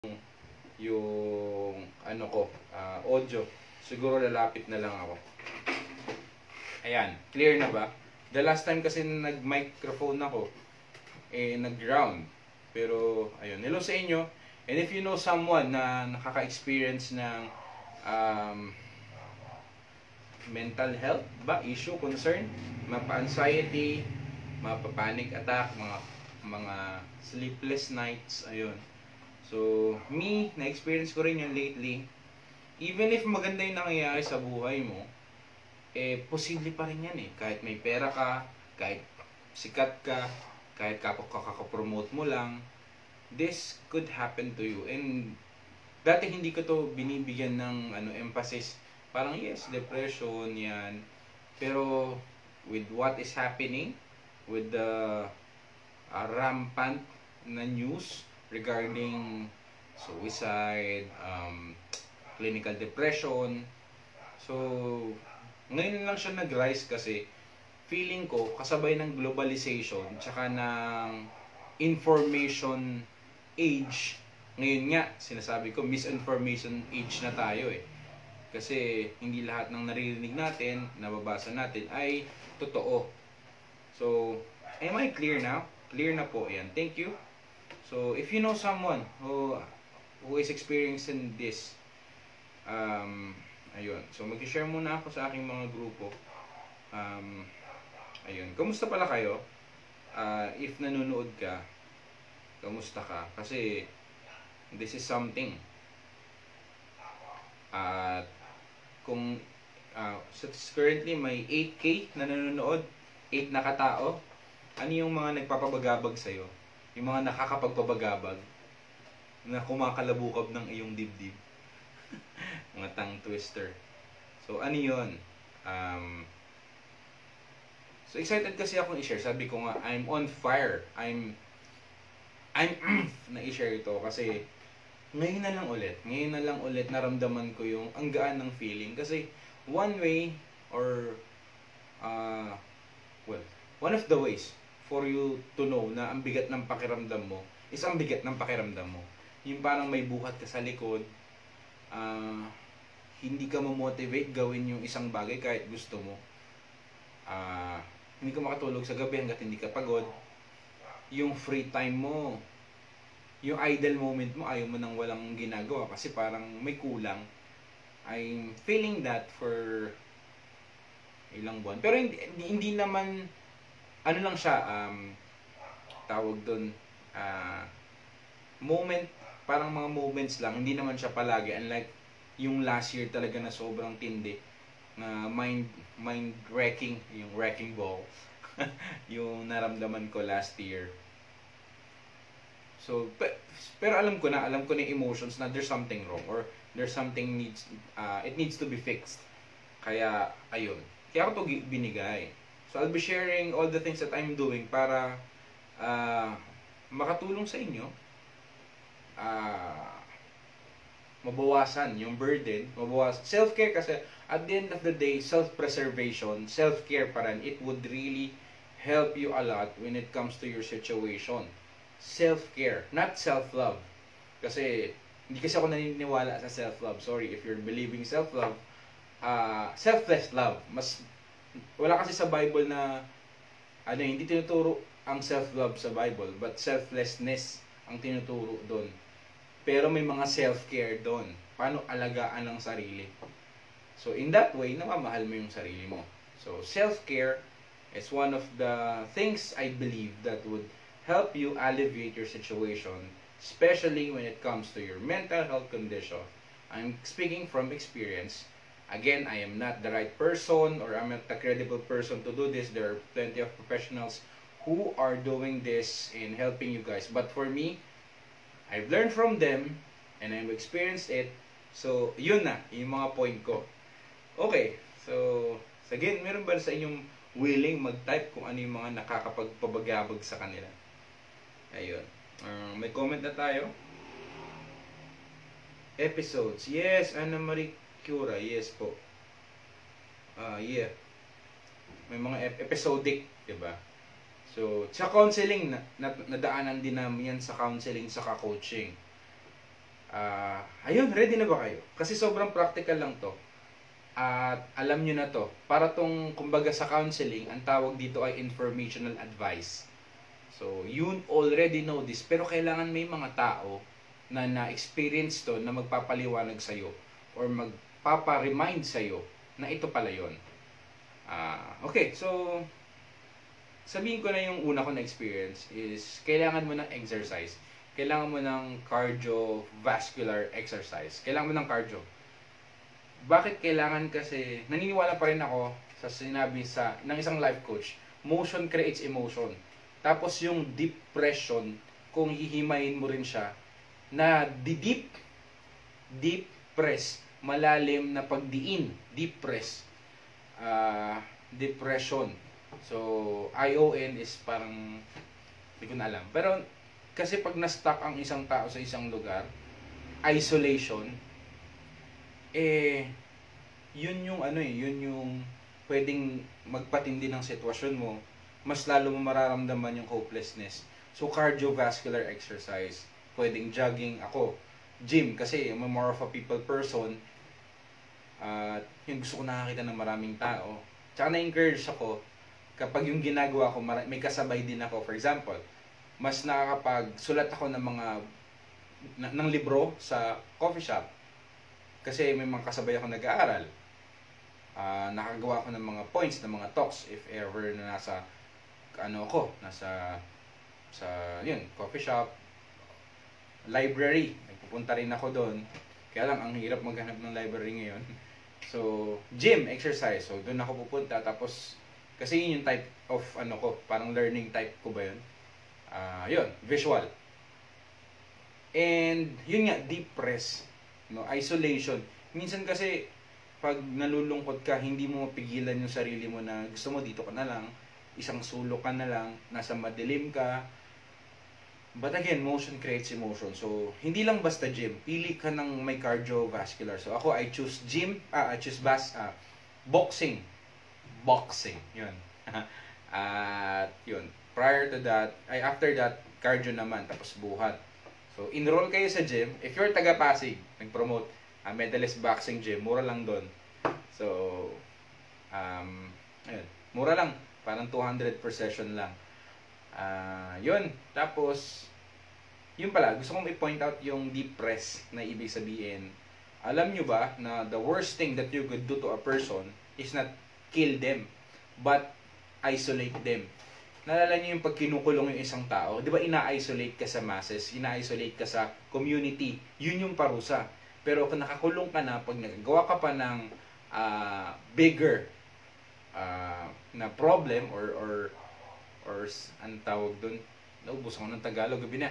yung ano ko, audio. Siguro lalapit na lang ako. Ayan, clear na ba? The last time kasi nag-microphone ako, nag-ground. Pero, ayun, hello sa inyo. And if you know someone na nakaka-experience ng mental health ba, issue, concern, mapa-anxiety, mapa-panic attack, mga sleepless nights, ayun. So, na-experience ko rin yun lately. Even if maganda yung nangyayari sa buhay mo, posible pa rin yan eh. Kahit may pera ka, kahit sikat ka, kahit kakapromote mo lang, this could happen to you. And dati hindi ko to binibigyan ng emphasis. Parang yes, depression yan. Pero with what is happening, with the rampant na news regarding suicide, clinical depression, so ngayon lang siya nag-rise kasi feeling ko kasabay ng globalization tsaka ng information age. Ngayon nga, sinasabi ko, misinformation age na tayo eh. Kasi hindi lahat ng naririnig natin, nababasa natin ay totoo. So, am I clear now? Clear na po. Ayan. Thank you. So, if you know someone who is experiencing this, ayun. So, mag-share muna ako sa aking mga grupo. Ayun. Kamusta pala kayo? If nanonood ka, kamusta ka? Kasi, this is something. At, kung currently may 8K na nanonood, 8 na katao, ano yung mga nagpapabagabag sa'yo? Yung mga nakakapagpabagabag na kumakalabukab ng iyong dibdib. Mga tongue twister. So, ano yun? So, excited kasi akong i-share. Sabi ko nga, I'm on fire. I'm na-i-share ito kasi ngayon na lang ulit naramdaman ko yung ang gaan ng feeling. Kasi one way or one of the ways for you to know na ang bigat ng pakiramdam mo is ang bigat ng pakiramdam mo. Yung parang may buhat ka sa likod, hindi ka ma-motivate gawin yung isang bagay kahit gusto mo. Hindi ka makatulog sa gabi hanggat hindi ka pagod. Yung free time mo, yung idle moment mo, ayaw mo nang walang ginagawa kasi parang may kulang. I'm feeling that for ilang buwan. Pero hindi naman, ano lang siya, tawag doon, moment, parang mga moments lang, hindi naman siya palagi. Unlike yung last year talaga na sobrang tindi, na mind-wrecking, yung wrecking ball, yung naramdaman ko last year. So, pero alam ko na yung emotions na there's something wrong or there's something it needs to be fixed. Kaya, ayun. Kaya ako to binigay. So, I'll be sharing all the things that I'm doing para makatulong sa inyo. Mabawasan yung burden. Mabawasan. Self-care kasi, at the end of the day, self-preservation, self-care pa rin, it would really help you a lot when it comes to your situation. Self-care, not self-love. Kasi, hindi kasi ako naniniwala sa self-love. Sorry, if you're believing self-love, selfless love. Wala kasi sa Bible na, hindi tinuturo ang self-love sa Bible, but selflessness ang tinuturo doon. Pero may mga self-care doon. Paano alagaan ang sarili. So, in that way, namamahal mo yung sarili mo. So, self-care is one of the things I believe that would help you alleviate your situation, especially when it comes to your mental health condition. I'm speaking from experience. Again, I am not the right person or I'm not a credible person to do this. There are plenty of professionals who are doing this in helping you guys. But for me, I've learned from them and I've experienced it. So, yun na, yung mga point ko. Okay, so, again, meron ba sa inyong willing mag-type kung ano yung mga nakakapagpabagabag sa kanila? Ayun. May comment na tayo. Episodes. Yes, Ana Marie Cura. Yes po. Yeah. May mga episodic, diba? So, sa counseling, nadaanan din namin yan sa counseling, sa coaching. Ayun, ready na ba kayo? Kasi sobrang practical lang to. At alam nyo na to. Para tong, kumbaga sa counseling, ang tawag dito ay informational advice. So, you already know this. Pero kailangan may mga tao na na-experience to na magpapaliwanag sa'yo or magpapa-remind sa'yo na ito pala yun. Okay, so sabihin ko na yung una ko na experience is kailangan mo ng exercise. Kailangan mo ng cardiovascular exercise. Kailangan mo ng cardio. Bakit kailangan? Kasi naniniwala pa rin ako sa sinabi ng isang life coach, motion creates emotion. Tapos yung depression, kung hihimayin mo rin siya, na deep press, malalim na pagdiin, deep press, depression. So, ION is parang, hindi ko na alam. Pero, kasi pag na-stuck ang isang tao sa isang lugar, isolation, yun yung pwedeng magpatindi ng sitwasyon mo, mas lalo mo mararamdaman yung hopelessness. So, cardiovascular exercise, pwedeng jogging, ako, gym, kasi I'm more of a people person, at yung gusto ko nakakita ng maraming tao. Tsaka na-encourage ako kapag yung ginagawa ko, may kasabay din ako. For example, mas nakakapagsulat ako ng ng libro sa coffee shop kasi may mga kasabay ako nag-aaral. Nakagawa ako ng mga points, ng mga talks if ever na nasa yun, coffee shop, library. Nagpupunta rin ako doon. Kaya lang, ang hirap maghanap ng library ngayon. So, gym, exercise. So, doon ako pupunta. Tapos, kasi yun yung type of, parang learning type ko ba yun? Yun, visual. And, yun nga, deep press. Isolation. Minsan kasi, pag nalulungkot ka, hindi mo mapigilan yung sarili mo na gusto mo dito ka na lang, isang sulok ka na lang, nasa madilim ka. But again, motion creates emotion. So, hindi lang basta gym. Pili ka ng may cardiovascular. So, ako, I choose gym. I choose boxing. Boxing. Yun. At, yun. After that, cardio naman. Tapos buhat. So, enroll kayo sa gym. If you're taga-Pasig, nag-promote, Medalist Boxing Gym, mura lang doon. So, ayun. Mura lang. Parang 200 per session lang. Yun. Tapos, yun pala, gusto kong i-point out yung deep press na ibig sabihin. Alam nyo ba na the worst thing that you could do to a person is not kill them, but isolate them. Naalala nyo yung pag kinukulong yung isang tao, di ba ina-isolate ka sa masses, ina-isolate ka sa community, yun yung parusa. Pero kung nakakulong ka na, pag nagagawa ka pa ng bigger na problem or ang tawag doon, naubos ako ng Tagalog, gabi na,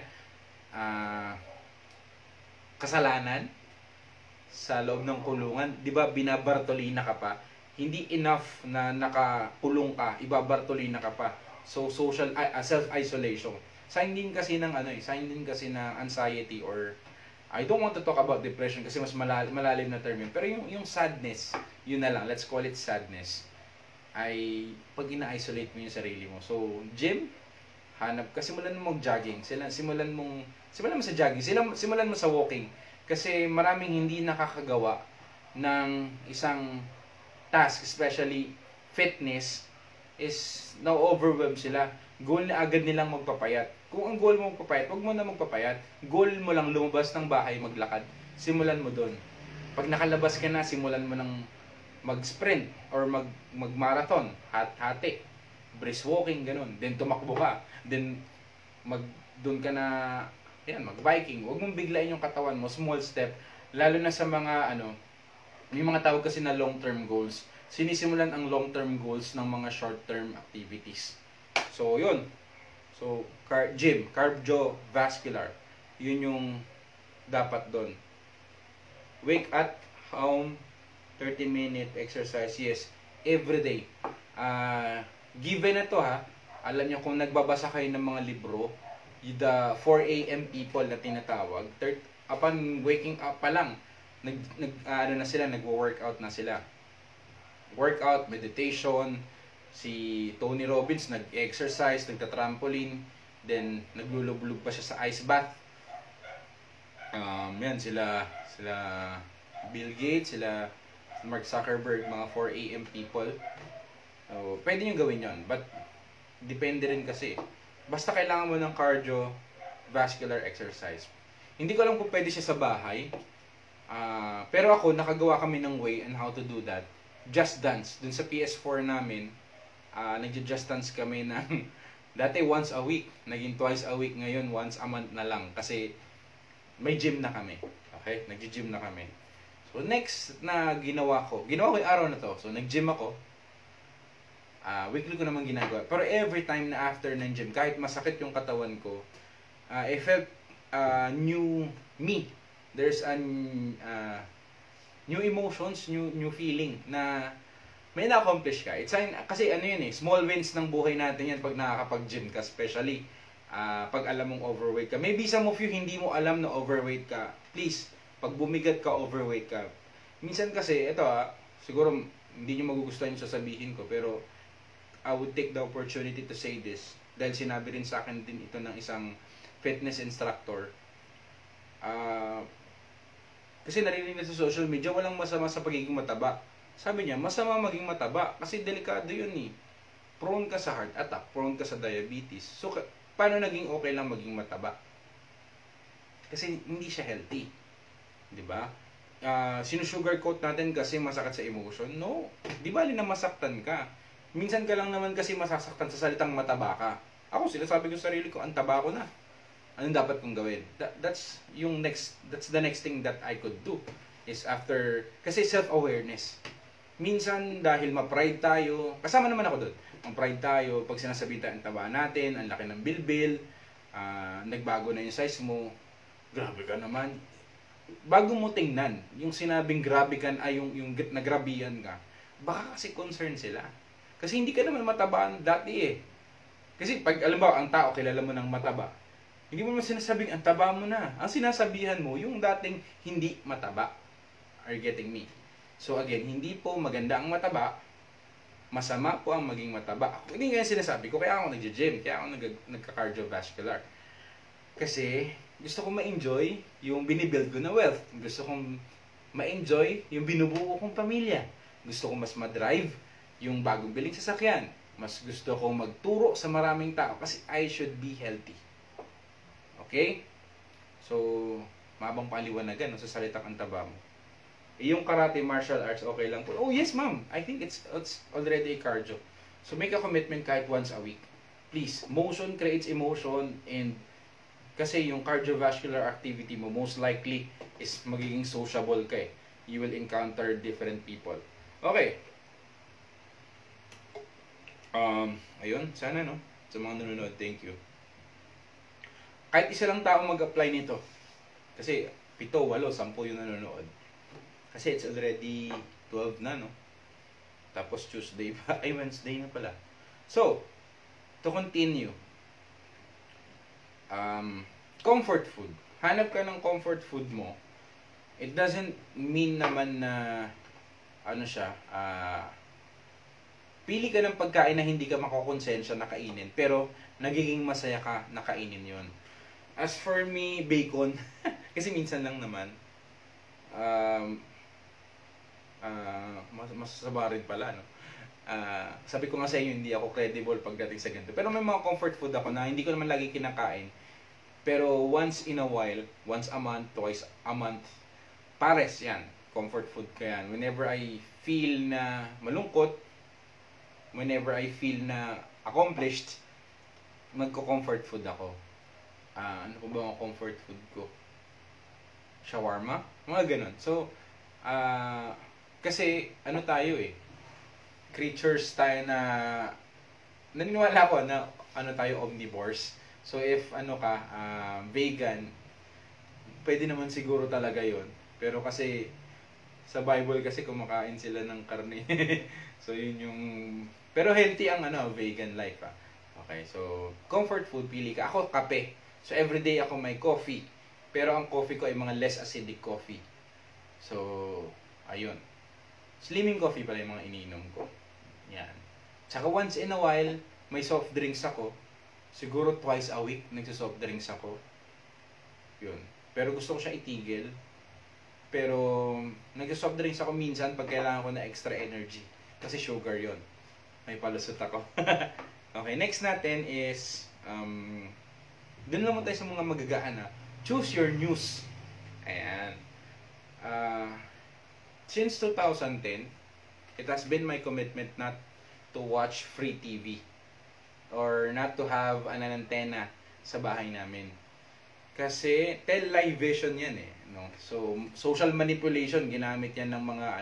kasalanan sa loob ng kulungan, di ba binabartolina ka pa, hindi enough na nakakulong ka, ibabartolina ka pa. So social self-isolation. Sign din kasi ng anxiety, or I don't want to talk about depression kasi mas malalim na term yun. Pero yung sadness, yun na lang, let's call it sadness, ay pag ina-isolate mo yung sarili mo. So, gym, hanap ka, simulan mo mag-jogging. Simulan mo sa jogging, simulan mo sa walking. Kasi maraming hindi nakakagawa ng isang task, especially fitness, is na-overwhelm sila. Goal na agad nilang magpapayat. Kung ang goal mo magpapayat, huwag mo na magpapayat. Goal mo lang lumabas ng bahay, maglakad. Simulan mo doon. Pag nakalabas ka na, simulan mo ng mag-sprint or mag-marathon, hati, brisk walking, ganun. Then tumakbo ka. Then doon ka na, mag-biking. Huwag mong biglain yung katawan mo, small step. Lalo na sa mga may mga tawag kasi na long-term goals. Sinisimulan ang long-term goals ng mga short-term activities. So, yun. So, gym, cardiovascular. Yun yung dapat doon. Wake at home, 30-minute exercise, yes, every day. Given na to ha, alam niyo kung nagbabasa kayo ng mga libro, the 4 AM people na tinatawag, upon waking up pa lang, nagwo-workout na sila. Workout, meditation, si Tony Robbins nag-exercise, nagta-trampoline, then naglulublob pa siya sa ice bath. Yan, sila Bill Gates, sila Mark Zuckerberg, mga 4 AM people. So, pwede nyo gawin yon, but depende rin kasi. Basta kailangan mo ng cardiovascular exercise. Hindi ko alam kung pwede siya sa bahay. Pero ako, nakagawa kami ng way on how to do that. Just Dance. Dun sa PS4 namin, nagja-just dance kami ng dati once a week. Naging twice a week. Ngayon, once a month na lang. Kasi may gym na kami. Okay? Nagji-gym na kami. So, next na ginawa ko yung araw na to. So, nag-gym ako. Weekly ko naman ginagawa. Pero every time na after ng gym, kahit masakit yung katawan ko, I felt new me. There's new emotions, new feeling na may na-accomplish ka. Kasi ano yun small wins ng buhay natin yan pag nakakapag-gym ka, especially pag alam mong overweight ka. Maybe some of you hindi mo alam na overweight ka. Please, pag bumigat ka, overweight ka. Minsan kasi, ito siguro hindi nyo magugustuhan yung sasabihin ko, pero I would take the opportunity to say this dahil sinabi rin sa akin din ito ng isang fitness instructor. Kasi narinig na sa social media, walang masama sa pagiging mataba. Sabi niya, masama maging mataba kasi delikado yun Prone ka sa heart attack, prone ka sa diabetes. So, paano naging okay lang maging mataba? Kasi hindi siya healthy. Diba? Sinusugarcoat natin kasi masakit sa emotion. No. Di bali na masaktan ka. Minsan ka lang naman kasi masasaktan sa salitang mataba ka. Ako, sinasabi ko sa sarili ko, ang taba ko na. Anong dapat kong gawin? That's the next thing that I could do. Is after, kasi self-awareness. Minsan, dahil ma-pride tayo, kasama naman ako doon. Ma-pride tayo, pag sinasabi tayo, ang taba natin, ang laki ng bilbil, nagbago na yung size mo, grabe ka naman. Bago mo tingnan, yung sinabing grabe ka, yung nagrabihan ka, baka kasi concern sila. Kasi hindi ka naman matabaan dati Kasi pag, alam ba, ang tao, kilala mo ng mataba, hindi mo naman sinasabing, ang taba mo na. Ang sinasabihan mo, yung dating hindi mataba. Are you getting me? So again, hindi po maganda ang mataba, masama po ang maging mataba. Hindi nga yung sinasabi ko, kaya ako nagja-gym, kaya ako nagka-cardiovascular. Kasi gusto kong ma-enjoy yung binibuild ko na wealth. Gusto kong ma-enjoy yung binubuo kong pamilya. Gusto kong mas ma-drive yung bagong biling sasakyan. Mas gusto kong magturo sa maraming tao kasi I should be healthy. Okay? So, mabang paliwanagan sa salitang ang taba mo. Yung karate, martial arts, okay lang po. Oh yes ma'am, I think it's already a cardio. So make a commitment kahit once a week. Please, motion creates emotion, and kasi yung cardiovascular activity mo most likely is magiging sociable ka You will encounter different people. Okay. Ayun, sana sa mga nanonood, thank you. Kahit isa lang tao mag-apply nito. Kasi 7, 8, 10 yung nanonood. Kasi it's already 12 na, Tapos Tuesday pa. Ay, Wednesday na pala. So, to continue. Comfort food. Hanap ka ng comfort food mo. It doesn't mean naman na, pili ka ng pagkain na hindi ka makokonsensya na kainin. Pero, nagiging masaya ka na kainin yun. As for me, bacon. Kasi minsan lang naman. Masasaba rin pala, sabi ko nga sa inyo, hindi ako credible pagdating sa ganito. Pero may mga comfort food ako na hindi ko naman lagi kinakain. Pero once in a while, once a month, twice a month, pares yan. Comfort food ko yan. Whenever I feel na malungkot, whenever I feel na accomplished, magko-comfort food ako. Ano po ba ang comfort food ko? Shawarma? Mga ganun. So, kasi tayo creatures tayo na naniniwala ko na tayo omnivores. So if vegan, pwede naman siguro talaga yon. Pero kasi sa Bible kasi kumakain sila ng karne. So yun yung, pero healthy ang vegan life Okay, so comfort food, pili ka. Ako kape. So everyday ako may coffee. Pero ang coffee ko ay mga less acidic coffee. So ayun. Slimming coffee pala yung mga iniinom ko. Yan. Tsaka once in a while, may soft drinks ako. Siguro twice a week, nagsa-soft drinks ako. Yun. Pero gusto ko siya itigil. Pero nag-soft drinks ako minsan pag kailangan ko na extra energy. Kasi sugar yon. May palusot ako. Okay, next natin is dun naman tayo sa mga magagaan ha. Choose your news. Ayan. Since 2010, it has been my commitment not to watch free TV or not to have an antenna sa bahay namin. Kasi television yan eh, no? So social manipulation ginamit yan ng mga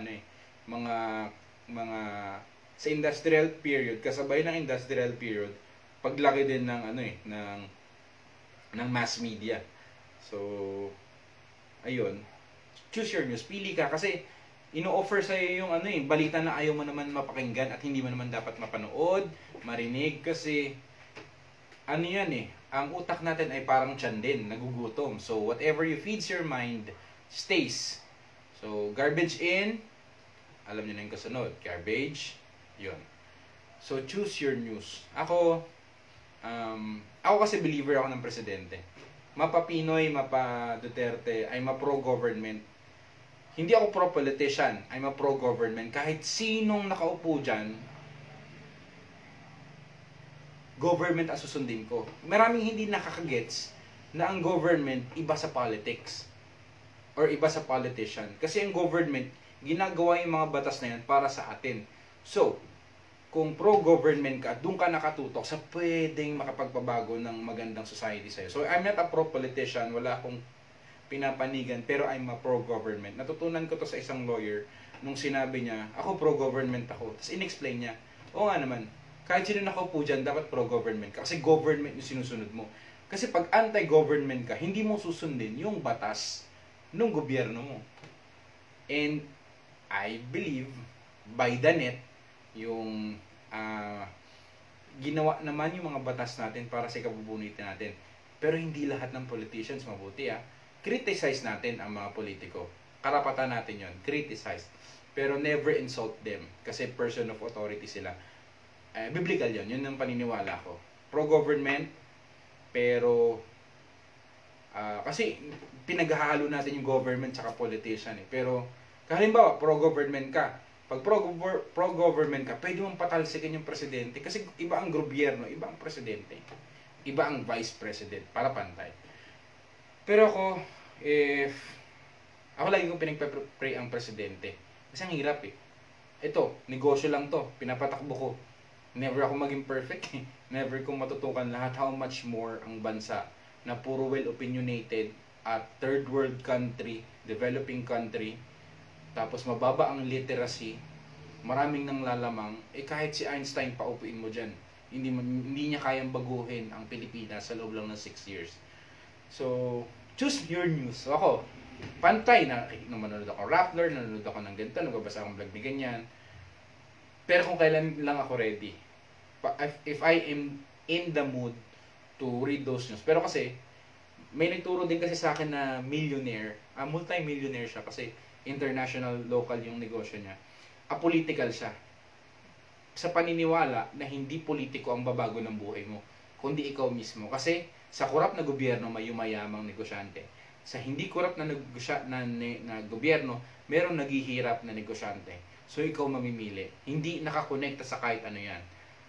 mga sa industrial period, kasabay ng industrial period, paglaki din ng ng mass media. So ayun, choose your news, pili ka kasi ino-offer sa iyo yung balita na ayaw mo naman mapakinggan at hindi mo naman dapat mapanood, marinig kasi yan ang utak natin ay parang tiyan din, nagugutom. So whatever you feeds your mind stays. So garbage in, alam niyo na yung kasunod, garbage, yun. So choose your news. Ako kasi believer ako ng presidente. Mapa Pinoy, mapa Duterte, ay ma-pro-government. Hindi ako pro-politician, I'm a pro-government. Kahit sinong nakaupo dyan, government ang susundin ko. Maraming hindi nakakagets na ang government iba sa politics or iba sa politician. Kasi ang government, ginagawa yung mga batas na yan para sa atin. So, kung pro-government ka, doon ka nakatutok sa pwedeng makapagpabago ng magandang society sa'yo. So, I'm not a pro-politician, wala akong pinapanigan, pero I'm a pro-government. Natutunan ko to sa isang lawyer nung sinabi niya, ako pro-government ako. Tapos in-explain niya, oo nga naman, kahit sino nakaupo dyan, dapat pro-government ka. Kasi government yung sinusunod mo. Kasi pag anti-government ka, hindi mo susundin yung batas ng gobyerno mo. And I believe, by the net, yung ginawa naman yung mga batas natin para sa ikabubunutin natin. Pero hindi lahat ng politicians mabuti Criticize natin ang mga politiko. Karapatan natin yon, criticize. Pero never insult them. Kasi person of authority sila. Biblical yun ang paniniwala ko. Pro-government, pero kasi pinaghahalo natin yung government tsaka politician Pero, halimbawa, pro-government ka. Pag pro-government ka, pwede mong patalsikin yung presidente. Kasi iba ang gobyerno, iba ang presidente. Iba ang vice president, para pantay. Pero ako lagi kong pinagpe-pray ang presidente. Kasi ang hirap Ito, negosyo lang to, pinapatakbo ko. Never ako maging perfect Never kong matutukan lahat. How much more ang bansa na puro well-opinionated at third world country, developing country, tapos mababa ang literacy, maraming nang lalamang, kahit si Einstein paupuin mo dyan, hindi niya kayang baguhin ang Pilipinas sa loob lang ng 6 years. So, choose your news. So, ako, pantay na manonood ako Rappler, nanonood ako ng ganito, nagbabasa akong vlog ni ganyan. Pero kung kailan lang ako ready, if I am in the mood to read those news. Pero kasi, may nagturo din kasi sa akin na millionaire, multi-millionaire siya kasi international, local yung negosyo niya. Apolitical siya. Sa paniniwala na hindi politiko ang babago ng buhay mo, kundi ikaw mismo. Kasi sa korap na gobyerno may yumayamang negosyante. Sa hindi korap na gobyerno, merong naghihirap na negosyante. So ikaw mamimili. Hindi nakakonekta sa kahit ano yan.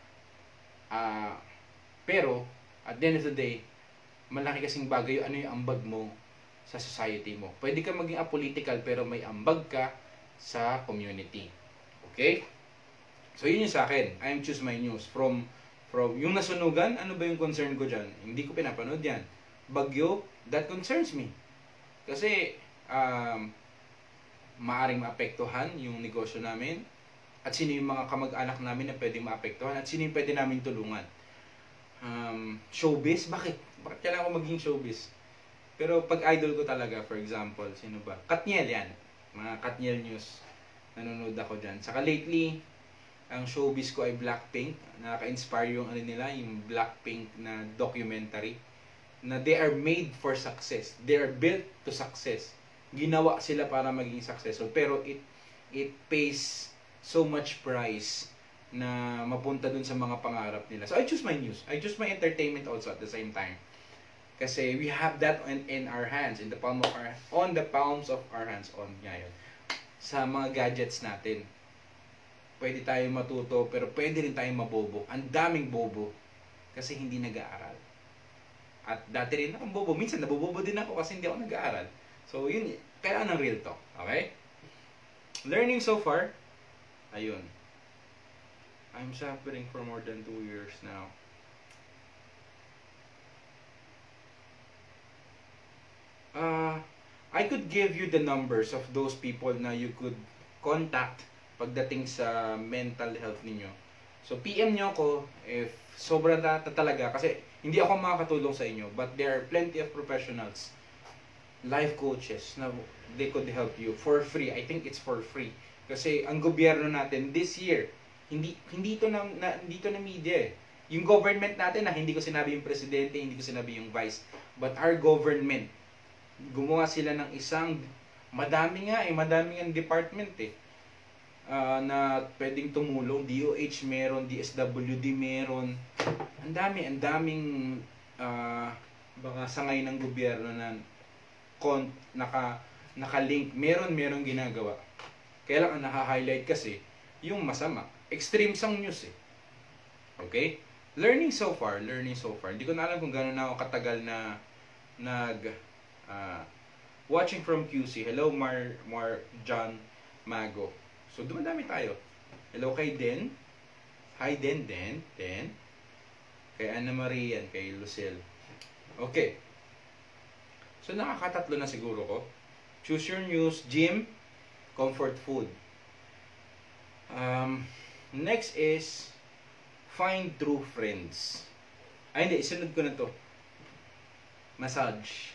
Pero, at the end of the day, malaki kasing bagay yung ambag mo sa society mo. Pwede ka maging apolitical pero may ambag ka sa community. Okay? So yun yung sa akin. I am choose my news. From yung nasunugan, ano ba yung concern ko dyan? Hindi ko pinapanood yan. Bagyo, that concerns me. Kasi, maaring maapektuhan yung negosyo namin. At sino yung mga kamag-anak namin na pwedeng maapektuhan. At sino yung pwede namin tulungan. Showbiz? Bakit kailangan ko maging showbiz? Pero pag idol ko talaga, for example, sino ba? Katniel yan. Mga Katniel news. Nanonood ako dyan. Saka lately, ang showbiz ko ay Blackpink. Nakaka-inspire yung yung Blackpink na documentary. Na they are made for success. They are built to success. Ginawa sila para maging successful. Pero it pays so much price na mapunta dun sa mga pangarap nila. So I choose my news. I choose my entertainment also at the same time. Kasi we have that in our hands, in the palm of our, on the palms of our hands, on ngayon. Sa mga gadgets natin. Pwede tayo matuto, pero pwede rin tayong mabobo. Ang daming bobo kasi hindi nag-aaral. At dati rin akong bobo. Minsan nabobobo din ako kasi hindi ako nag-aaral. So yun, kailangan ng real talk. Okay? Learning so far, ayun. I'm suffering for more than 2 years now. I could give you the numbers of those people na you could contact pagdating sa mental health ninyo. So, PM nyo ako if sobra na talaga kasi hindi ako makakatulong sa inyo, but there are plenty of professionals, life coaches na they could help you for free. I think it's for free. Kasi ang gobyerno natin this year, hindi to na media eh. Yung government natin na hindi ko sinabi yung presidente, hindi ko sinabi yung vice, but our government, gumawa sila ng isang madaming department eh. Na pwedeng tumulong. DOH meron, DSWD meron. Ang daming baka sangay ng gobyerno na naka-link. Meron ginagawa. Kaya lang ang naka-highlight kasi yung masama. Extreme sang news eh. Okay? Learning so far. Hindi ko na alam kung gano'n na ako katagal na watching from QC. Hello John Mago. So, dumadami tayo. Hello kay Den. Hi Den. Kay Ana Maria, kay Lucille. Okay. So, nakakatatlo na siguro ko. Choose your news, gym, comfort food. Next is find true friends. Ay, hindi. Isunod ko na to. Massage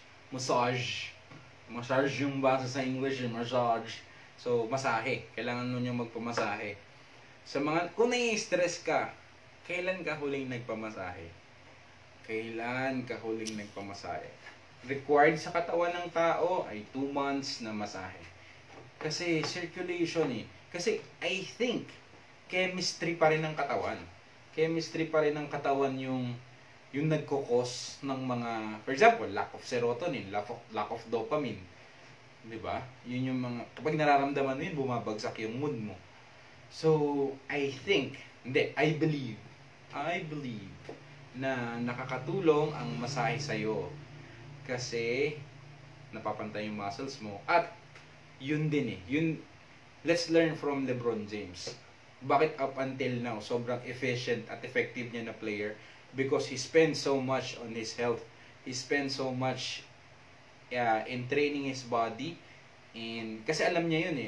yung basa sa English, massage. So, masahe. Kailangan nun yung magpamasahe. Sa mga, kung nai-stress ka, kailan ka huling nagpamasahe? Required sa katawan ng tao ay 2 months na masahe. Kasi circulation eh. Kasi I think, chemistry pa rin ng katawan. Yung nagkukos ng mga, for example, lack of serotonin, lack of dopamine. Diba? Yun yung mga, kapag nararamdaman mo yun, bumabagsak yung mood mo. So, I believe na nakakatulong ang masahe sa'yo. Kasi, napapantay yung muscles mo. At, yun din eh. Let's learn from LeBron James. Bakit up until now, sobrang efficient at effective niya na player? Because he spends so much on his health. He spends so much in training his body. And kasi alam niya yun eh.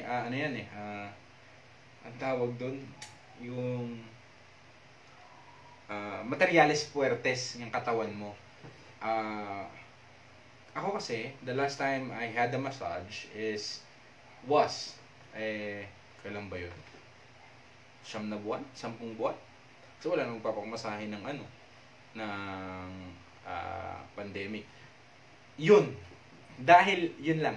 Ang tawag doon, yung materiales fuertes ng katawan mo. Ako kasi, the last time I had a massage kailan ba yun? 10 buwan? So wala nang magpapamasahe ng pandemic. Dahil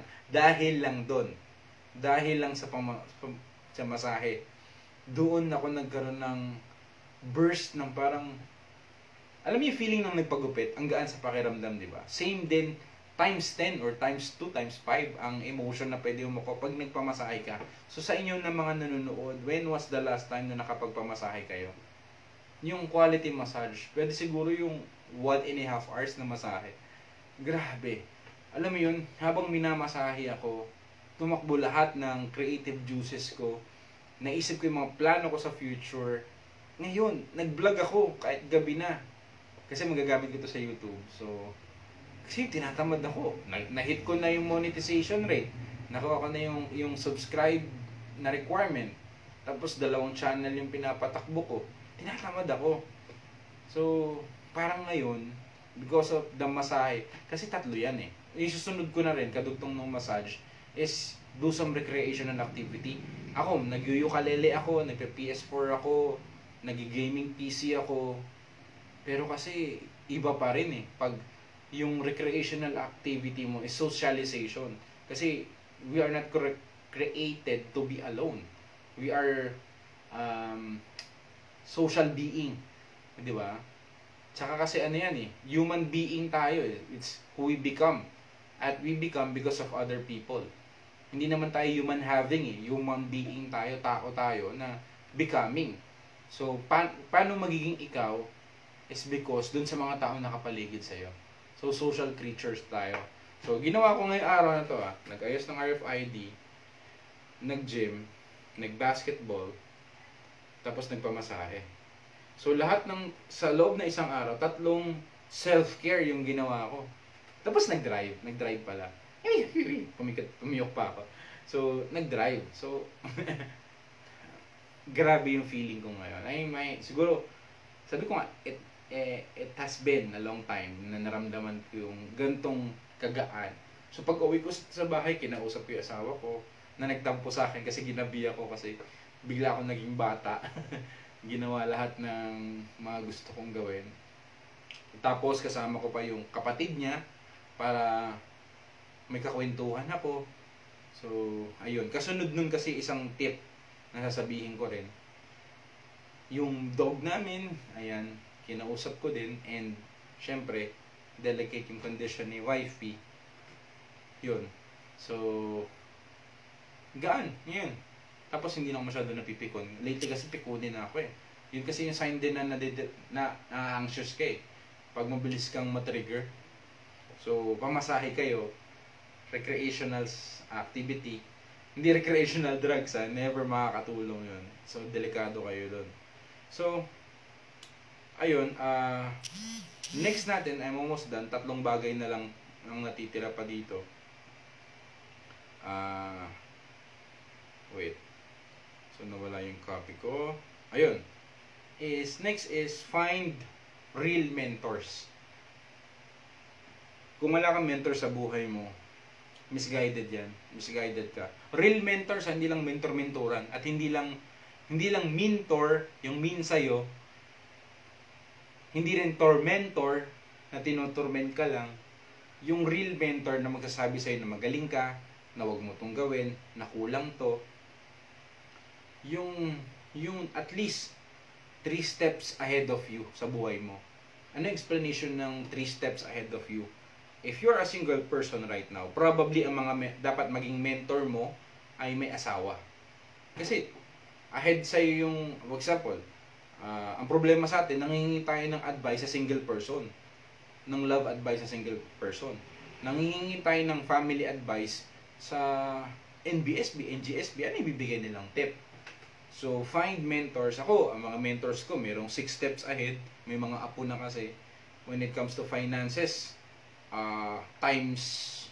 lang sa masahe, doon ako nagkaroon ng burst ng parang, alam mo yung feeling ng nagpagupit, ang gaan sa pakiramdam, di ba? Same din, times 10 or times 2, times 5 ang emotion na pwede mo kapag nagpamasahe ka. So sa inyo na mga nanonood, when was the last time na nakapagpamasahe kayo? Yung quality massage, pwede siguro yung 1.5 hours na masahe. Grabe. Alam mo yun, habang minamasahe ako, tumakbo lahat ng creative juices ko. Naisip ko yung mga plano ko sa future. Ngayon, nag-vlog ako kahit gabi na. Kasi magagamit ko ito sa YouTube. So, kasi tinatamad ako. Na-hit ko na yung monetization rate. Nakuha ko na yung subscribe na requirement. Tapos 2 channel yung pinapatakbo ko. Tinatamad ako. So, parang ngayon, because of the massage, kasi 3 yan eh. Isusunod ko na rin, kadugtong ng massage, is do some recreational activity. Ako, nag-ukulele ako, nagpe-PS4 ako, nag-gaming PC ako. Pero kasi, iba pa rin eh. Pag yung recreational activity mo is socialization. Kasi, we are not created to be alone. We are social being. Di ba? Tsaka kasi ano yan human being tayo It's who we become. At we become because of other people. Hindi naman tayo human having human being tayo, tao tayo na becoming. So, paano magiging ikaw is because dun sa mga taong nakapaligid sa'yo. So, social creatures tayo. So, ginawa ko ngayong araw na to nag-ayos ng RFID, nag-gym, nag-basketball, tapos nagpamasahe. So, lahat sa loob na isang araw, 3 self-care yung ginawa ko. Tapos nag-drive pala. Pumiyok pa ako. So, nag-drive. So, grabe yung feeling ko ngayon. Siguro, sabi ko nga, it has been a long time na naramdaman ko yung gantong kagaan. So, pag uwi ko sa bahay, kinausap ko yung asawa ko na nagtampo sa akin kasi ginabi ako kasi bigla akong naging bata. Ginawa lahat ng mga gusto kong gawin. Tapos, kasama ko pa yung kapatid niya para may kakwentuhan ako. So, ayun. Kasunod nun kasi isang tip na sasabihin ko rin. Yung dog namin, ayan, kinausap ko din. And, syempre, delicate yung condition ni wifey. Yun. So, gaan. Yun. Tapos, hindi na ako masyado napipikon. Lately kasi pikunin na ako Yun kasi yung sign din na anxious ka Pag mabilis kang matrigger. So, pamasahe kayo, recreational activity, hindi recreational drugs never makakatulong yun. So, delikado kayo doon. So, ayun, next natin, I'm almost done. 3 bagay na lang ang natitira pa dito. Wait. So, nawala yung copy ko. Ayun. Next is find real mentors. Kung wala kang mentor sa buhay mo, misguided yan. Misguided ka. Real mentors, hindi lang mentor-mentoran. At hindi lang mentor, yung mean sa'yo. Hindi rin tormentor, na tinutorment ka lang. Yung real mentor na magsasabi sa'yo na magaling ka, na wag mo tong gawin, na kulang to. Yung at least 3 steps ahead of you sa buhay mo. Ano yung explanation ng 3 steps ahead of you? If you're a single person right now, probably ang mga dapat maging mentor mo ay may asawa. Kasi ahead sa'yo yung, for example, ang problema sa atin, nangingi tayo ng advice sa single person. Ng love advice sa single person. Nangingi tayo ng family advice sa NBSB, NGSB. Ano ibibigay nilang tip? So, find mentors. Ako, ang mga mentors ko, mayroong 6 steps ahead. May mga apo na kasi. When it comes to finances, times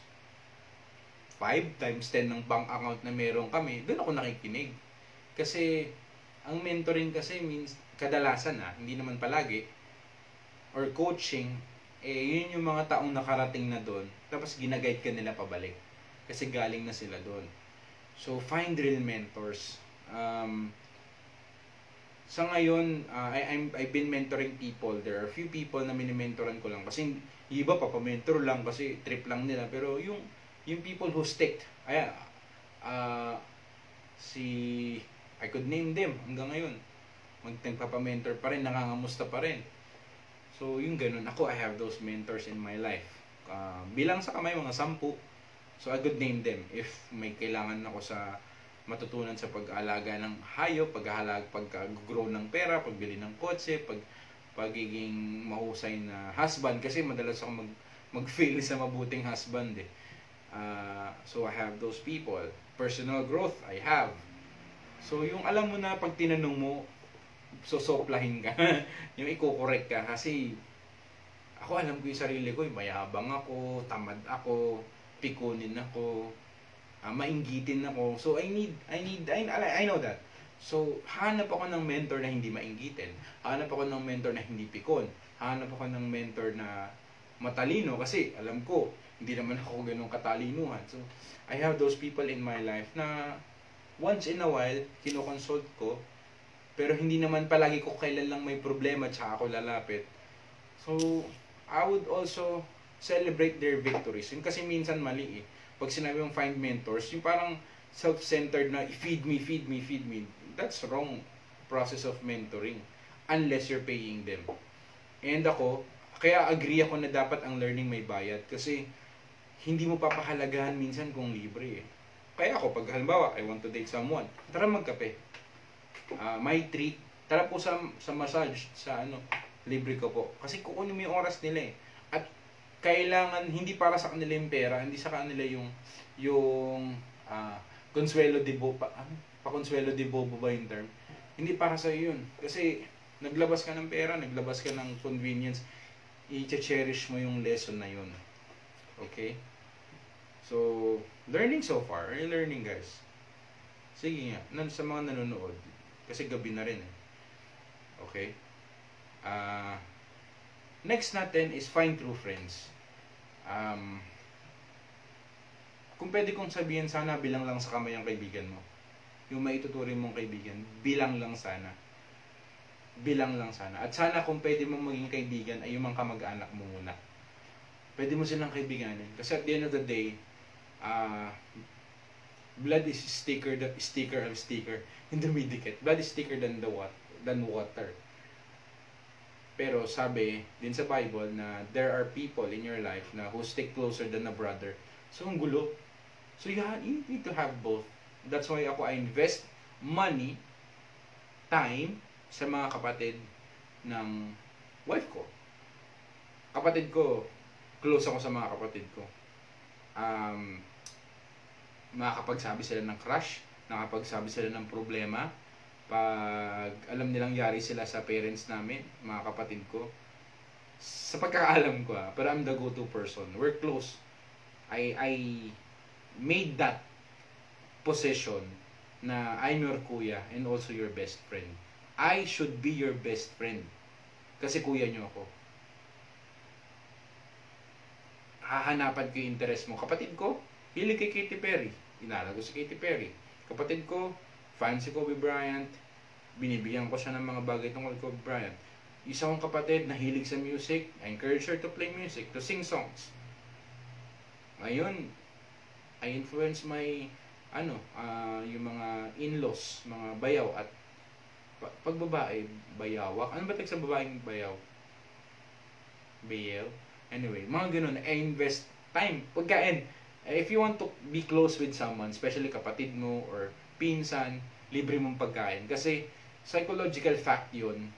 5, times 10 ng bank account na meron kami, doon ako nakikinig. Kasi, ang mentoring kasi means, kadalasan hindi naman palagi, or coaching, yun yung mga taong nakarating na doon, tapos ginaguide ka nila pabalik. Kasi galing na sila doon. So, find real mentors. Sa ngayon, I've been mentoring people. There are a few people na minimentoran ko lang. Kasi iba papamentor lang kasi trip lang nila. Pero yung people who stick, I could name them hanggang ngayon. Nagpapamentor pa rin, nangangamusta pa rin. So, yung ganun. Ako, I have those mentors in my life. Bilang sa kamay, mga 10. So, I could name them if may kailangan ako sa matutunan sa pag-aalaga ng hayop, pag-grow ng pera, pagbili ng kotse, pagiging mahusay na husband. Kasi madalas ako mag-fail sa mabuting husband So, I have those people. Personal growth, I have. So, yung alam mo na pag tinanong mo, sosoplahin ka. Yung i-correct ka. Kasi, ako alam ko yung sarili ko, mayabang ako, tamad ako, pikunin ako, mainggitin ako. So, I know that. So, hanap ako ng mentor na hindi mainggitin. Hanap ako ng mentor na hindi pikon. Hanap ako ng mentor na matalino. Kasi, alam ko, hindi naman ako ganun katalinuhan. So, I have those people in my life na once in a while, kinoconsult ko. Pero hindi naman palagi ko kailan lang may problema tsaka ako lalapit. So, I would also celebrate their victories. Yung kasi minsan mali Pag sinabi mong find mentors, yung parang self-centered na feed me. That's wrong process of mentoring. Unless you're paying them. And ako, kaya agree ako na dapat ang learning may bayad kasi hindi mo papahalagahan minsan kung libre eh. Kaya ako, pag halimbawa, I want to date someone, tara magkape. May treat, tara po sa massage, sa libre ko po. Kasi kukunin mo yung oras nila eh. At kailangan, hindi para sa kanila yung pera, hindi sa kanila yung consuelo de bobo, pa-consuelo de bobo ba yung term? Hindi para sa yun. Kasi naglabas ka ng pera, naglabas ka ng convenience, i-cherish mo yung lesson na yun. Okay? So, learning so far. Are you learning, guys? Sige nga, sa mga nanonood. Kasi gabi na rin eh. Okay? Next natin is find true friends. Kung pwede kong sabihin, sana bilang lang sa kamay ang kaibigan mo. Yung maituturing mong kaibigan, bilang lang sana. Bilang lang sana. At sana kung pwede mong maging kaibigan ay yung mga kamag-anak mo muna. Pwede mo silang kaibiganin. Kasi at the end of the day, blood is thicker of sticker. Hindi dumidikit. Blood is thicker than water. Pero sabi din sa Bible na there are people in your life na who stick closer than a brother. So ang gulo. So you need to have both. That's why I invest money, time sa mga kapatid ng wife ko. Kapatid ko, close ako sa mga kapatid ko. Makakapagsabi sila ng crush, nakapagsabi sila ng problema, pag alam nilang yari sila sa parents namin, mga kapatid ko. Sa pagkakaalam ko pero I'm the go-to person. We're close. I made that position na I'm your kuya and also your best friend. I should be your best friend. Kasi kuya nyo ako. Hahanapan ko yung interest mo. Kapatid ko, hilig kay Katy Perry. Inala ko si Katy Perry. Kapatid ko, fan si Kobe Bryant. Binibigyan ko siya ng mga bagay tungkol kay Kobe Bryant. Isa kong kapatid na hilig sa music. I encourage her to play music, to sing songs. Ngayon, I influence my yung mga in-laws, mga bayaw at pag babae, bayawak. Ano ba tag sa babaeng bayaw? Bayaw? Anyway, mga ganun. I invest time. Pagkain. If you want to be close with someone, especially kapatid mo or pinsan, libre mong pagkain. Kasi psychological fact yun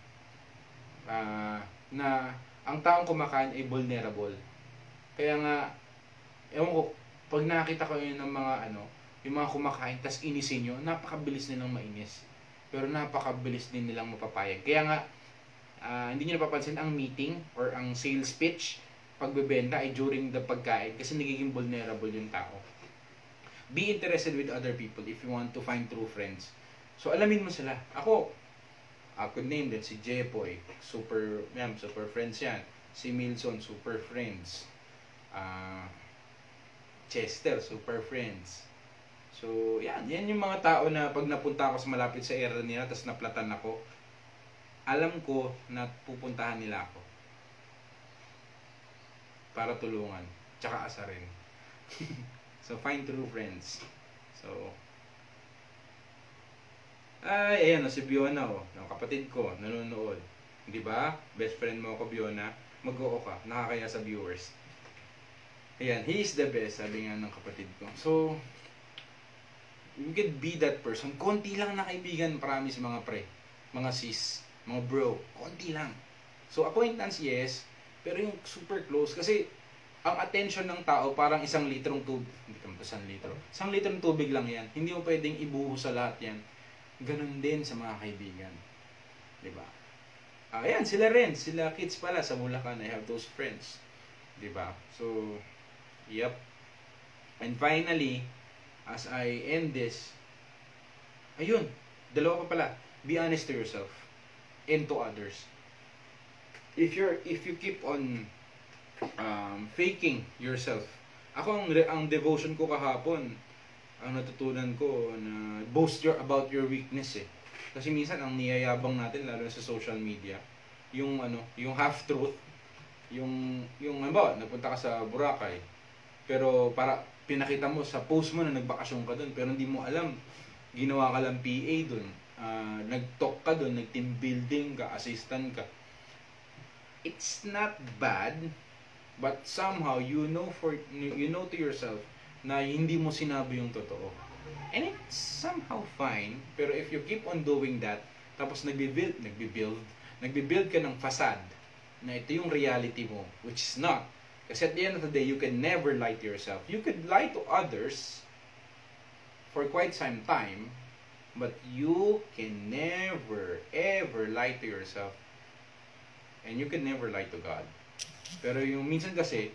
na ang taong kumakain ay vulnerable. Kaya nga, ewan ko, pag nakita ko yun ng mga yung mga kumakain, tas inisin nyo, napakabilis nilang mainis. Pero napakabilis din nilang mapapayag. Kaya nga, hindi nyo napapansin ang meeting or ang sales pitch, pagbebenta ay during the pagkain kasi nagiging vulnerable yung tao. Be interested with other people if you want to find true friends. So, alamin mo sila. I could name them, si Jepoy, super friends yan. Si Milson, super friends. Chester, super friends. So, yan yung mga tao na pag napunta ako sa malapit sa area nila, tapos naplatan ako, alam ko na pupuntahan nila ako. Para tulungan, tsaka asarin. So, find true friends. So, ayan si Biona yung kapatid ko, nanonood. Di ba? Best friend mo ako, Biona. Mag-oo ka, nakakaya sa viewers. Ayan, he is the best, sabi nga ng kapatid ko. So, you can be that person. Konti lang na kaibigan, promise mga pre, mga sis, mga bro, konti lang. So, acquaintance, yes, pero yung super close, kasi ang attention ng tao parang 1 litrong tubig, hindi naman 1 litro, 1 litrong tubig lang yan. Hindi mo pwedeng ibuhos sa lahat yan. Ganun din sa mga kaibigan. Diba? Ayan, sila kids pala sa Bulacan, I have those friends. Diba? So, yep. And finally, as I end this, ayun, dalawa pa pala, be honest to yourself and to others. If you keep on faking yourself, ang devotion ko kahapon, ang natutunan ko na boast about your weakness eh. Kasi minsan ang niyayabang natin lalo sa social media, yung half truth, yung halimbawa nagpunta ka sa Boracay, pero para pinakita mo sa post mo na nagbakasyon ka doon, pero hindi mo alam ginawa ka lang PA doon, nag-talk ka doon, nag-team building ka, assistant ka. it's not bad, but somehow you know to yourself na hindi mo sinabi yung totoo. And it's somehow fine, pero if you keep on doing that, tapos nagbi-build ka ng facade na ito yung reality mo, which is not. Kasi at the end of the day, you can never lie to yourself. You could lie to others for quite some time, but you can never, ever lie to yourself. And you can never lie to God. Pero yung minsan kasi,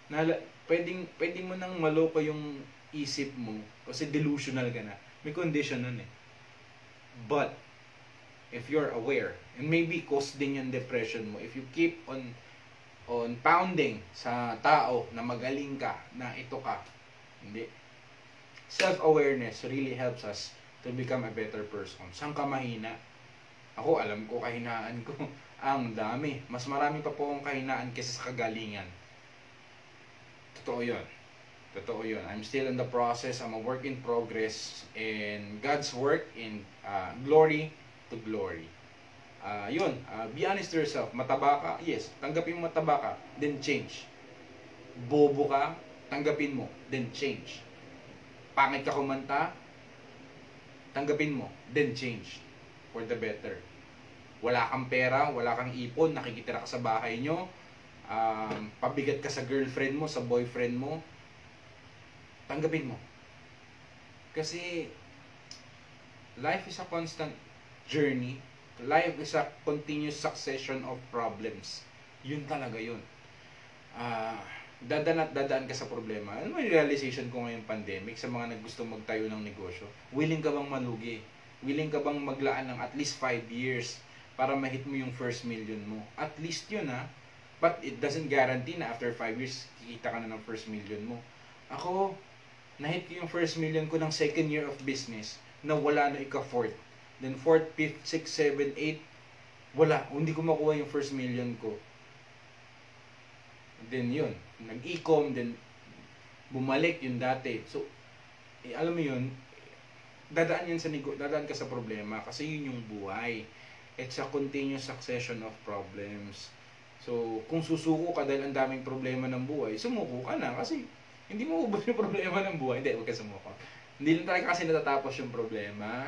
pwedeng mo nang maloko yung isip mo kasi delusional ka na. May condition nun eh. But, if you're aware, and maybe cause din yung depression mo, if you keep on pounding sa tao na magaling ka, na ito ka, hindi. Self-awareness really helps us to become a better person. Saan ka mahina? Ako, alam ko kahinaan ko. Ang dami. Mas marami pa po akong kahinaan kaysa sa kagalingan. Totoo yun. Totoo yun. I'm still in the process. I'm a work in progress. And God's work in glory to glory. Be honest to yourself. Mataba ka? Yes. Tanggapin mo mataba ka. Then change. Bobo ka? Tanggapin mo. Then change. Pangit ka kumanta? Tanggapin mo. Then change. For the better. Wala kang pera, wala kang ipon, nakikitira ka sa bahay nyo, pabigat ka sa girlfriend mo, sa boyfriend mo, tanggapin mo. Kasi, life is a constant journey. Life is a continuous succession of problems. Yun talaga yun. Dadaan at dadaan ka sa problema. Ano yung realization ko ngayong pandemic sa mga naggusto magtayo ng negosyo? Willing ka bang malugi? Willing ka bang maglaan ng at least 5 years para ma-hit mo yung first million mo? At least yun ha. But it doesn't guarantee na after 5 years, kikita ka na ng first million mo. Ako, na-hit ko yung first million ko ng second year of business na wala na ika-fourth. Then 4th, 5th, 6th, 7th, 8th, wala. Hindi ko makuha yung first million ko. Then yun, nag-e-com, then bumalik yung dati. So, alam mo yun, dadaan ka sa problema kasi yun yung buhay. It's a continuous succession of problems. So, kung susuko ka dahil ang daming problema ng buhay, sumuko ka na kasi hindi mo ubos yung problema ng buhay. Hindi, huwag ka sumuko. Hindi lang talaga kasi natatapos yung problema.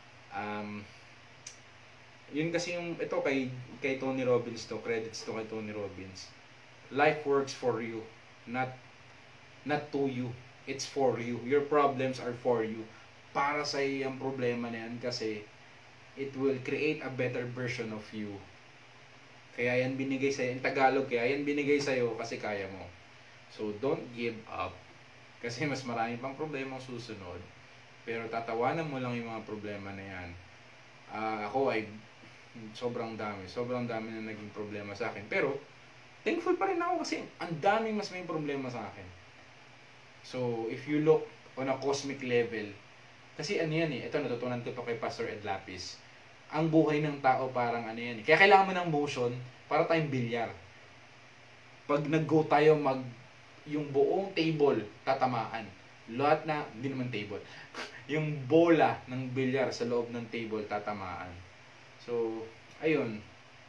Yun kasi yung, ito kay Tony Robbins to, credits to kay Tony Robbins. Life works for you, not to you. It's for you. Your problems are for you. Para sa iyo ang problema na yan kasi it will create a better version of you. Kaya yan binigay sa'yo. In Tagalog, kaya yan binigay sa'yo kasi kaya mo. So, don't give up. Kasi mas marami pang problema ang susunod. Pero tatawanan mo lang yung mga problema na yan. Ako ay sobrang dami na naging problema sa akin. Pero, thankful pa rin ako kasi ang daming mas may problema sa akin. So, if you look on a cosmic level, kasi ano yan eh, ito natutunan ko to kay Pastor Ed Lapis. Ang buhay ng tao parang ano yan eh. Kaya kailangan mo ng motion para tayong bilyar. Pag nag-go tayo yung buong table tatamaan. Lahat na, hindi naman table. Yung bola ng bilyar sa loob ng table tatamaan. So, ayun.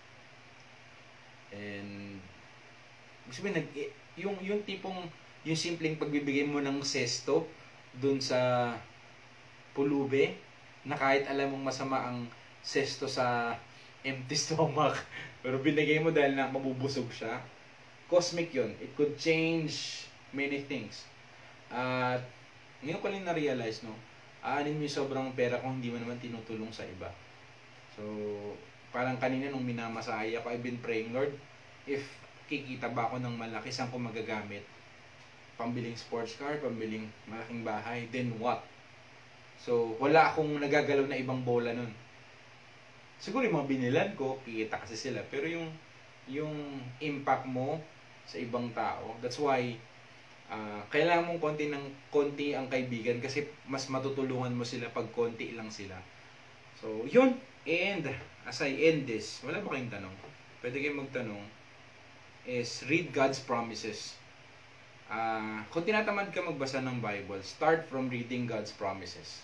And sabihin, yung tipong yung simpleng pagbibigay mo ng sesto dun sa pulube na kahit alam mong masama ang sesto sa empty stomach pero binigay mo dahil na mabubusog siya. Cosmic yun. It could change many things. At ngayon ko lang na-realize, no, aanin mo yung sobrang pera kung hindi mo naman tinutulong sa iba. So, parang kanina nung minamasahe ako, I've been praying, Lord, if kikita ba ako ng malaki, saan ko magagamit? Pambiling sports car, pambiling malaking bahay, then what? So, wala akong nagagalaw na ibang bola nun. Siguro yung mga binilan ko, kikita kasi sila. Pero yung impact mo sa ibang tao, that's why kailangan mong konti ang kaibigan kasi mas matutulungan mo sila pag konti lang sila. So, yun. And, as I end this, wala ba kayong tanong? Pwede kayong magtanong. Is read God's promises. Kung tinatamad ka magbasa ng Bible, start from reading God's promises.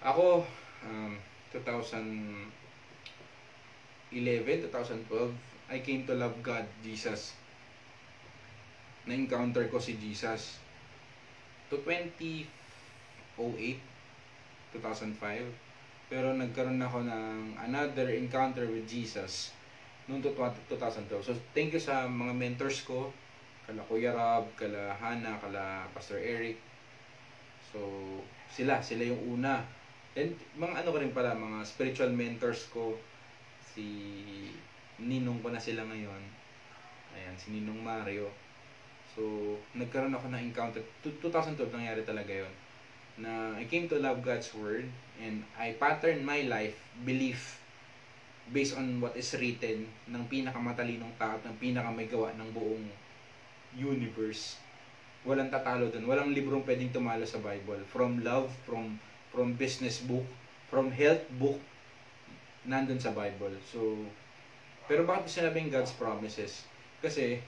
Ako, 2011, 2012, I came to love God, Jesus. Na-encounter ko si Jesus to 2008, 2005. Pero nagkaroon ako ng another encounter with Jesus noong 2012. So thank you sa mga mentors ko, kala Kuya Rob, kala Hana, kala Pastor Eric. So sila yung una. And mga ano ko rin pala, mga spiritual mentors ko, si Ninong ko na sila ngayon. Ayan, si Ninong Mario. So, nagkaroon ako ng encounter. 2012 nangyari talaga yon, na I came to love God's Word and I pattern my life, belief, based on what is written ng pinakamatalinong tao at ng pinakamay gawa ng buong universe. Walang tatalo dun. Walang librong pwedeng tumalo sa Bible. From love, from business book, from health book, nandun sa Bible. So, pero bakit sinabing God's promises? Kasi,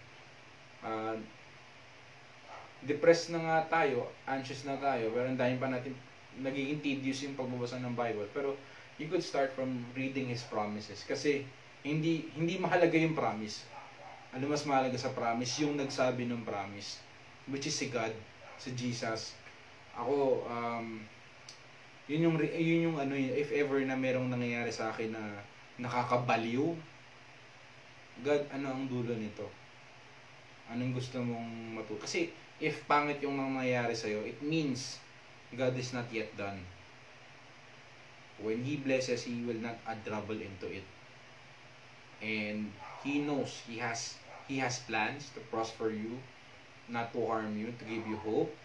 depressed na nga tayo, anxious na tayo, pero ang dahil pa natin nagiging tedious yung pagbabasa ng Bible. Pero you could start from reading His promises. Kasi hindi mahalaga yung promise. Ano mas mahalaga sa promise? Yung nagsabi ng promise, which is si God, si Jesus. Ako, yun yung ano, if ever na merong nangyayari sa akin na nakakabaliw, God, ano ang dulo nito? Anong gusto mong matuto? Kasi if pangit yung nangyayari sa'yo, it means God is not yet done. When He blesses, He will not add trouble into it. And He knows He has plans to prosper you, not to harm you, to give you hope.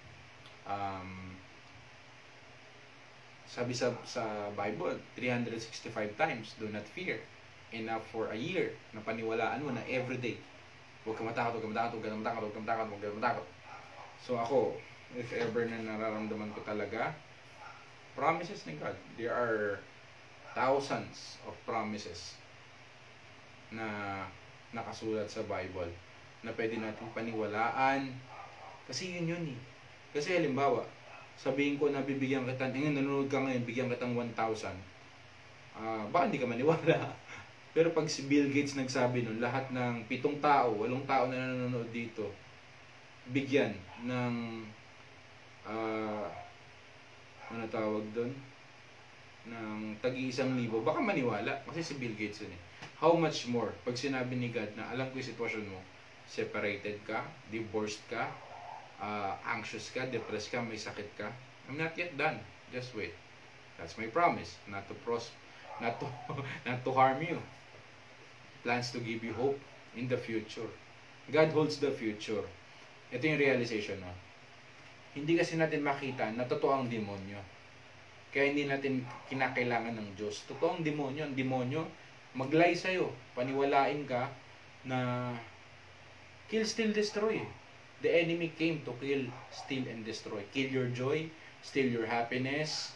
Sabi sa Bible, 365 times, do not fear. Enough for a year na paniwalaan mo na everyday. Huwag ka matakot, huwag ka matakot, huwag ka matakot, huwag ka matakot, huwag ka matakot. So ako, if ever na nararamdaman ko talaga, promises ni God. There are thousands of promises na nakasulat sa Bible na pwede natin paniwalaan. Kasi yun eh. Kasi halimbawa, sabihin ko na bibigyan kita, nanonood ka ngayon, bigyan kitang 1,000. Baka hindi ka maniwala. Pero pag si Bill Gates nagsabi nun, lahat ng 7 tao, 8 tao na nanonood dito, bigyan ng ano tawag doon, ng tag-1,000, baka maniwala kasi si Bill Gates yun eh. How much more pag sinabi ni God na alam ko yung sitwasyon mo, separated ka, divorced ka, anxious ka, depressed ka, may sakit ka, I'm not yet done, just wait. That's my promise, not to harm you. Plans to give you hope in the future. God holds the future. Ito yung realization mo. Hindi kasi natin makita na totoo ang demonyo. Kaya hindi natin kinakailangan ng Diyos. Totoo ang demonyo. Ang demonyo, mag-lie sa'yo. Paniwalain ka na kill, steal, destroy. The enemy came to kill, steal, and destroy. Kill your joy, steal your happiness,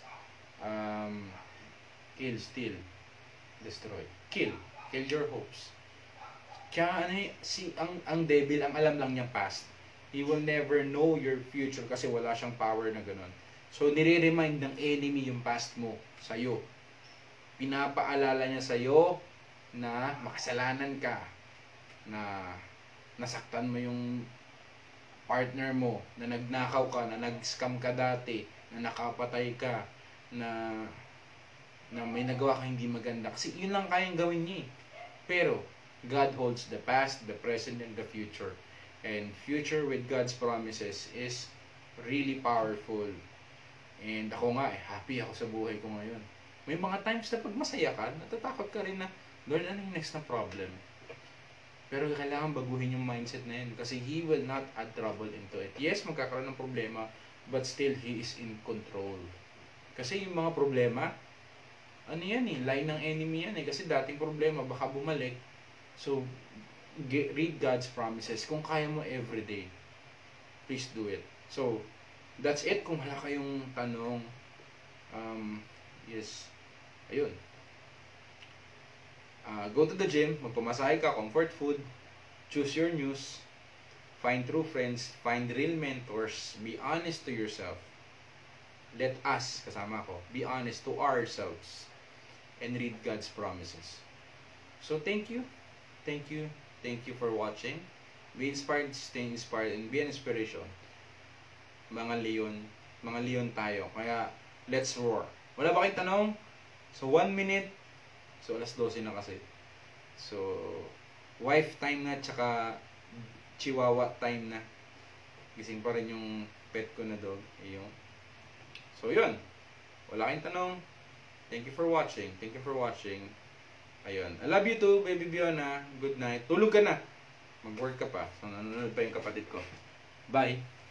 kill, steal, destroy. Kill your hopes. Kaya ang devil, ang alam lang niyang past. He will never know your future kasi wala siyang power na ganun. So, nire-remind ng enemy yung past mo sa'yo. Pinapaalala niya sa'yo na makasalanan ka, na nasaktan mo yung partner mo, na nagnakaw ka, na nag-scam ka dati, na nakapatay ka, na may nagawa ka hindi maganda. Kasi yun lang kayang gawin niya. Pero, God holds the past, the present, and the future. And future with God's promises is really powerful. And ako nga, happy ako sa buhay ko ngayon. May mga times na pag masaya ka, natatakot ka rin na, Lord, ano yung next na problem? Pero kailangan baguhin yung mindset na yun kasi He will not add trouble into it. Yes, magkakaroon ng problema, but still He is in control. Kasi yung mga problema, ano yan eh, line ng enemy yan eh. Kasi dating problema, baka bumalik. So, read God's promises. Kung kaya mo everyday, please do it. So, that's it. Kung wala kayong tanong, yes, ayun. Go to the gym, magpamasahe ka, comfort food, choose your news, find true friends, find real mentors, be honest to yourself. Let us, kasama ko, be honest to ourselves and read God's promises. So, thank you. thank you. Thank you for watching. Be inspired, stay inspired, and be an inspiration. Mga leon tayo. Kaya, let's roar. Wala ba kayong tanong? So, 1 minute. So, alas 12 na kasi. So, wife time na, tsaka chihuahua time na. Gising pa rin yung pet ko na dog. Ayun. So, yun. Wala kayong tanong. Thank you for watching. Thank you for watching. Ayun. I love you too, baby Biona. Good night. Tulog ka na. Mag-work ka pa. So, nanonood pa yung kapatid ko. Bye.